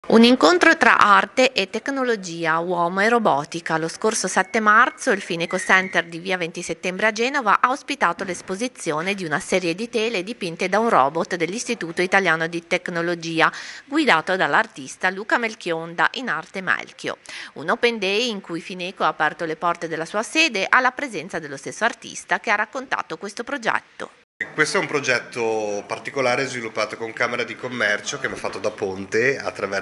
Un incontro tra arte e tecnologia, uomo e robotica. Lo scorso 7 marzo il Fineco Center di via 20 settembre a Genova ha ospitato l'esposizione di una serie di tele dipinte da un robot dell'Istituto Italiano di Tecnologia, guidato dall'artista Luca Melchionda, in arte Melchio. Un open day in cui Fineco ha aperto le porte della sua sede alla presenza dello stesso artista che ha raccontato questo progetto. Questo è un progetto particolare sviluppato con Camera di Commercio che mi ha fatto da ponte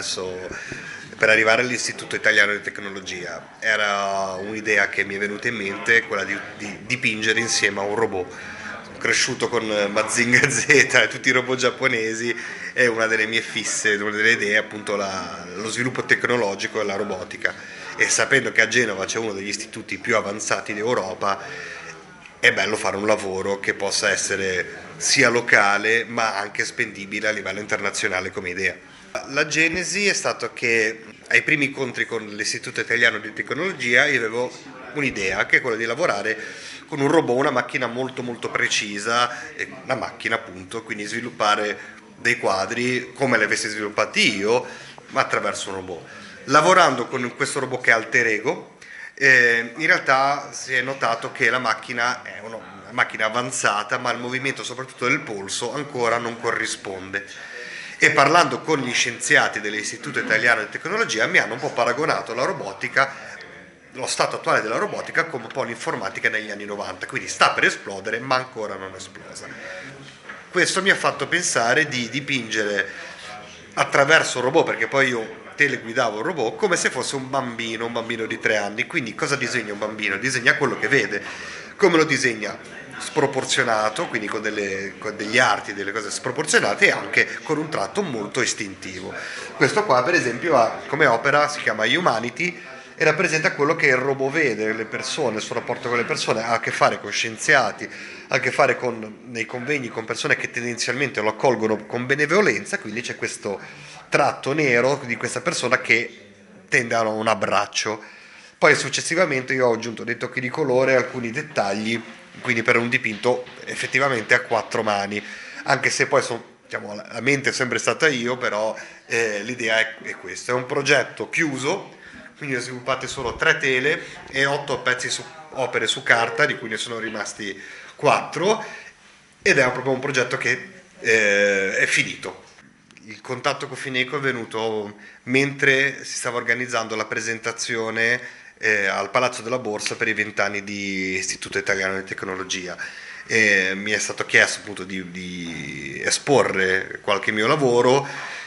per arrivare all'Istituto Italiano di Tecnologia. Era un'idea che mi è venuta in mente, quella di dipingere insieme a un robot. Sono cresciuto con Mazinga Z e tutti i robot giapponesi e una delle mie fisse, una delle idee è appunto lo sviluppo tecnologico e la robotica. E sapendo che a Genova c'è uno degli istituti più avanzati d'Europa, è bello fare un lavoro che possa essere sia locale ma anche spendibile a livello internazionale come idea. La genesi è stato che ai primi incontri con l'Istituto Italiano di Tecnologia io avevo un'idea che è quella di lavorare con un robot, una macchina molto molto precisa, una macchina appunto, quindi sviluppare dei quadri come li avessi sviluppati io ma attraverso un robot. Lavorando con questo robot che è Alter Ego, in realtà si è notato che la macchina è una macchina avanzata, ma il movimento soprattutto del polso ancora non corrisponde. E parlando con gli scienziati dell'Istituto Italiano di Tecnologia mi hanno un po' paragonato la robotica, lo stato attuale della robotica, come un po' l'informatica negli anni 90, quindi sta per esplodere ma ancora non è esplosa. Questo mi ha fatto pensare di dipingere attraverso un robot, perché poi io teleguidavo il robot come se fosse un bambino di 3 anni. Quindi cosa disegna un bambino? Disegna quello che vede. Come lo disegna? Sproporzionato, quindi con degli arti, delle cose sproporzionate e anche con un tratto molto istintivo. Questo qua per esempio ha come opera, si chiama Humanity, e rappresenta quello che il robot vede, le persone, il suo rapporto con le persone, ha a che fare con scienziati, ha a che fare nei convegni con persone che tendenzialmente lo accolgono con benevolenza, quindi c'è questo tratto nero di questa persona che tende a un abbraccio. Poi successivamente io ho aggiunto dei tocchi di colore, alcuni dettagli, quindi per un dipinto effettivamente a 4 mani, anche se poi diciamo, la mente è sempre stata io, però l'idea è questa, è un progetto chiuso, quindi ho sviluppate solo 3 tele e 8 opere su carta, di cui ne sono rimasti 4, ed è proprio un progetto che è finito. Il contatto con Fineco è venuto mentre si stava organizzando la presentazione al Palazzo della Borsa per i 20 anni di Istituto Italiano di Tecnologia. Mi è stato chiesto appunto di esporre qualche mio lavoro,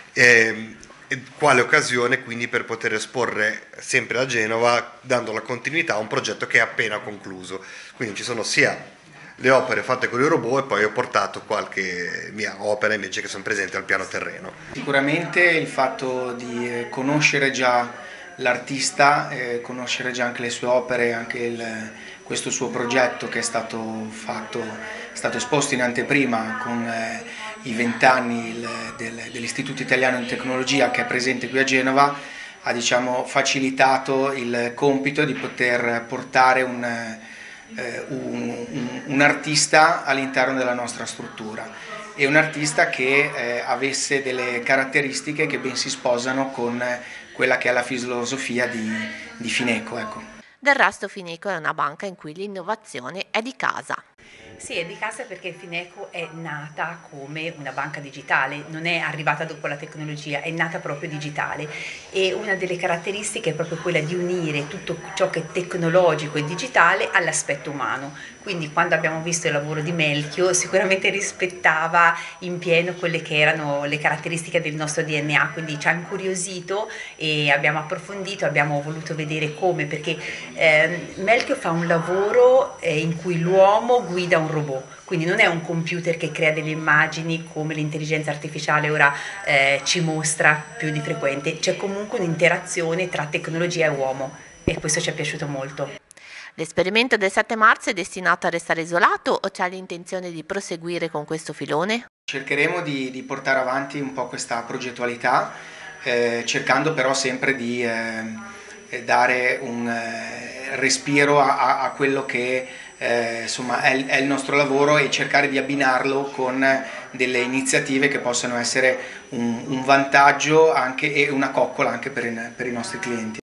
e quale occasione quindi per poter esporre sempre a Genova, dando la continuità a un progetto che è appena concluso. Quindi ci sono sia le opere fatte con i robot e poi ho portato qualche mia opera invece che sono presenti al piano terreno. Sicuramente il fatto di conoscere già l'artista, conoscere già anche le sue opere, anche questo suo progetto che è stato esposto in anteprima con i 20 anni dell'Istituto Italiano di Tecnologia che è presente qui a Genova, ha diciamo, facilitato il compito di poter portare un artista all'interno della nostra struttura, e un artista che avesse delle caratteristiche che ben si sposano con quella che è la filosofia di Fineco. Ecco. Del resto Fineco è una banca in cui l'innovazione è di casa. Sì, è di casa perché Fineco è nata come una banca digitale, non è arrivata dopo la tecnologia, è nata proprio digitale, e una delle caratteristiche è proprio quella di unire tutto ciò che è tecnologico e digitale all'aspetto umano. Quindi quando abbiamo visto il lavoro di Melchio sicuramente rispettava in pieno quelle che erano le caratteristiche del nostro DNA, quindi ci ha incuriosito e abbiamo approfondito, abbiamo voluto vedere come, perché Melchio fa un lavoro in cui l'uomo guida un robot, quindi non è un computer che crea delle immagini come l'intelligenza artificiale ora ci mostra più di frequente, c'è comunque un'interazione tra tecnologia e uomo, e questo ci è piaciuto molto. L'esperimento del 7 marzo è destinato a restare isolato o c'è l'intenzione di proseguire con questo filone? Cercheremo di portare avanti un po' questa progettualità, cercando però sempre di dare un respiro a quello che insomma è il nostro lavoro, e cercare di abbinarlo con delle iniziative che possano essere un vantaggio anche, e una coccola anche per i nostri clienti.